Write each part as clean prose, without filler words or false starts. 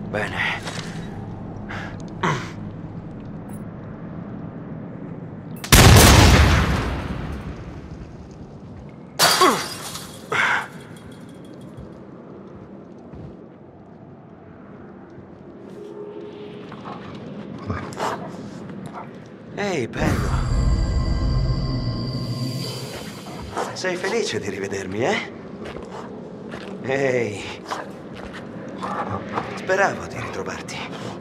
Bene. Ehi, bello. Sei felice di rivedermi, eh? Ehi. Speravo di ritrovarti.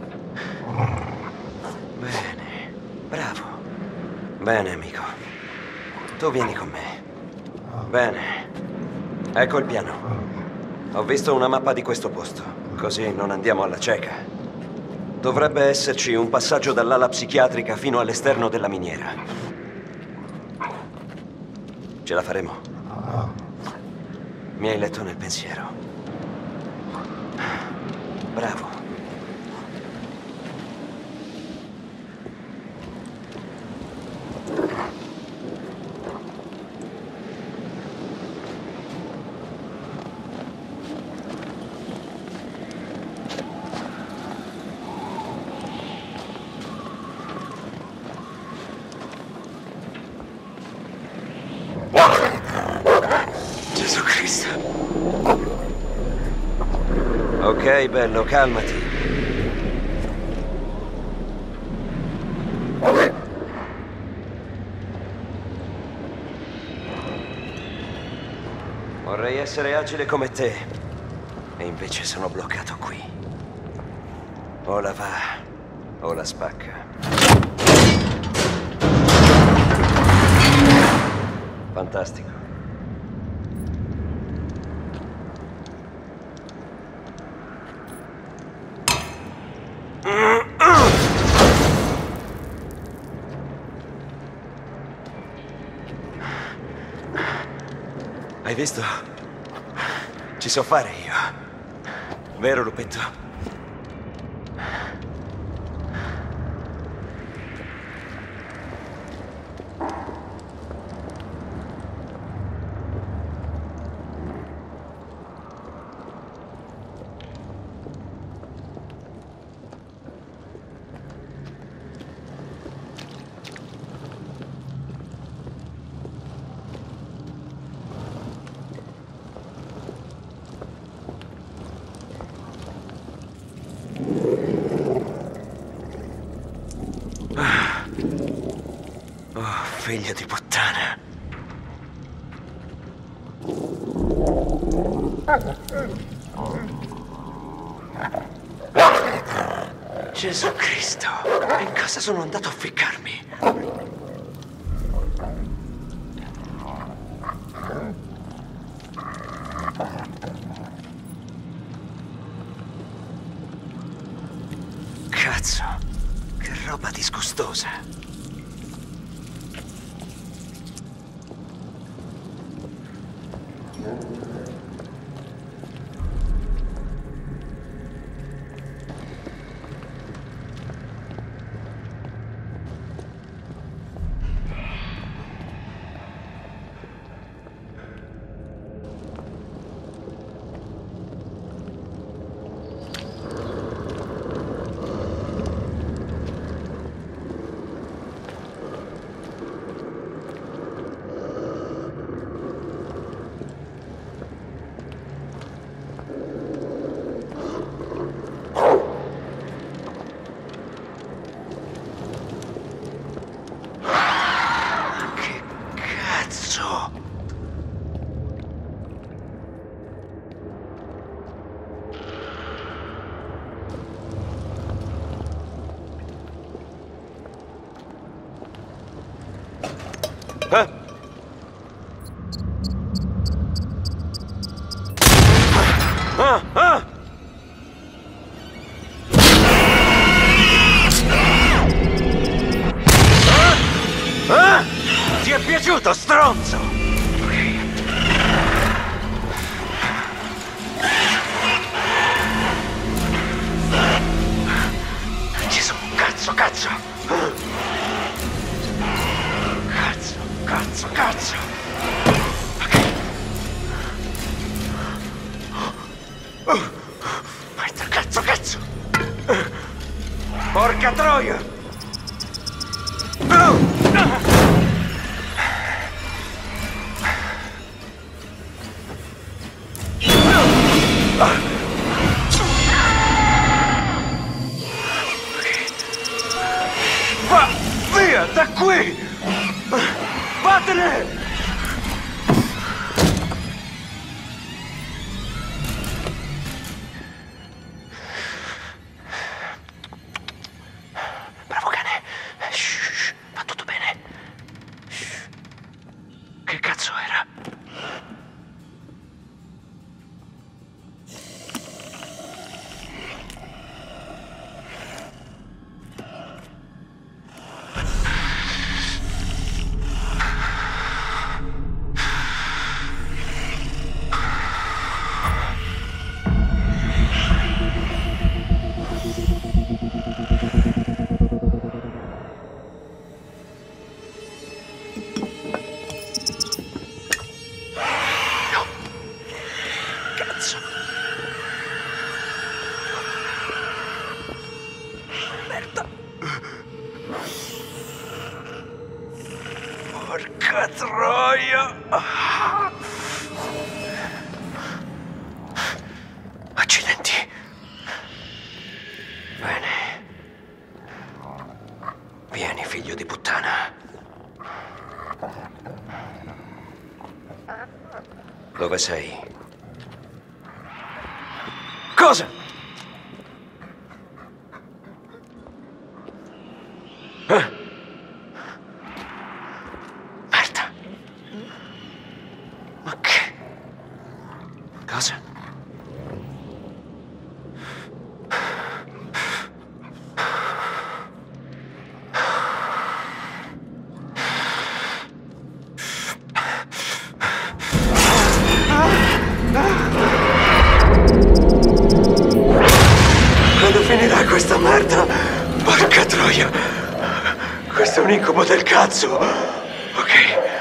Bene. Bravo. Bene, amico. Tu vieni con me. Bene. Ecco il piano. Ho visto una mappa di questo posto, così non andiamo alla cieca. Dovrebbe esserci un passaggio dall'ala psichiatrica fino all'esterno della miniera. Ce la faremo. Mi hai letto nel pensiero. Bravo. Gesù Cristo. Ok, bello, calmati. Vorrei essere agile come te, e invece sono bloccato qui. O la va, o la spacca. Fantastico. Hai visto? Ci so fare io. Vero, lupetto? Oh, figlio di puttana. Gesù Cristo, in cosa sono andato a ficcarmi? Cazzo, che roba disgustosa. Ti è piaciuto, stronzo? Gesù, cazzo! Cazzo! Ok. Aspetta, cazzo! Porca troia! Va via da qui! Vattene! Bravo cane. Shh, va tutto bene. Shh. Che cazzo era? Merda. Porca troia. Accidenti. Bene. Vieni, figlio di puttana. Dove sei? Cosa? Merda. Ma che? Cosa? Quando finirà questa merda? Porca troia! Questo è un incubo del cazzo! Ok.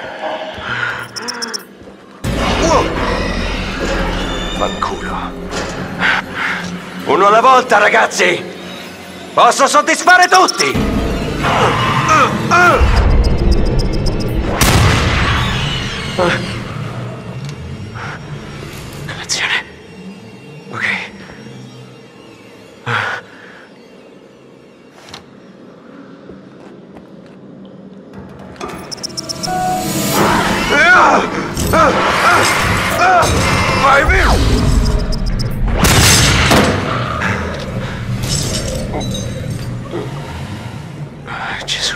Fanculo. Uno alla volta, ragazzi! Posso soddisfare tutti! Lezione. Ok. Vai via! Gesù.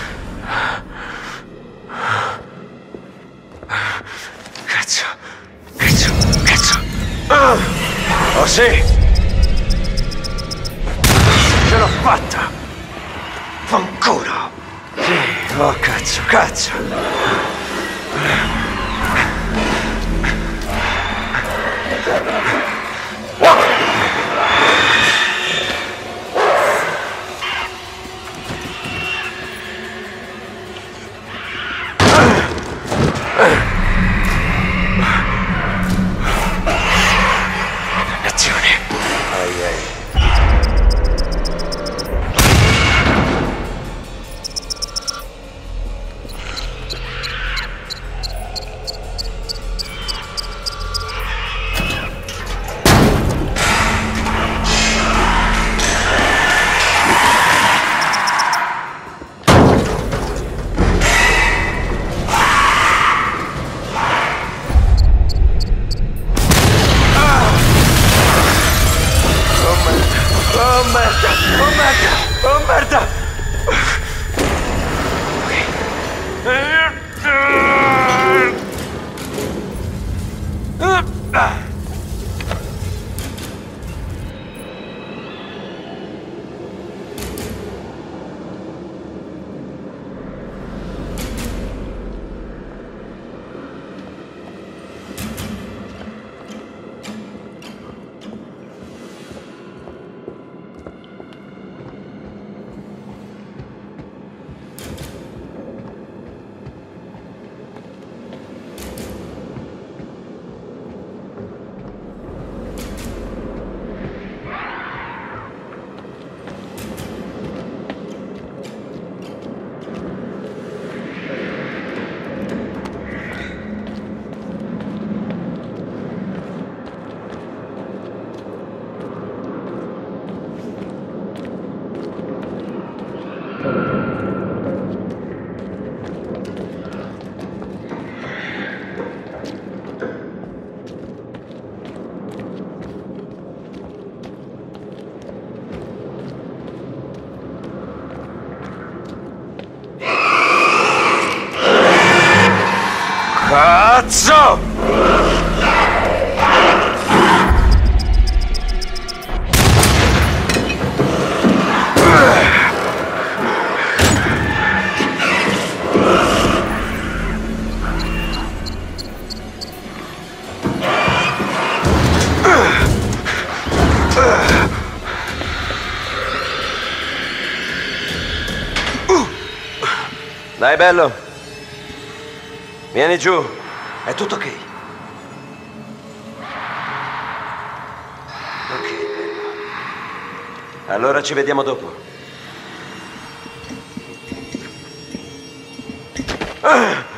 Cazzo. Cazzo. Cazzo. Oh sì! Ce l'ho fatta! Fanculo! Sì, oh cazzo, cazzo! Dannazione! Ai ai. Cazzo! Dai, bello. Vieni giù. È tutto ok. Ok, bello. Allora ci vediamo dopo.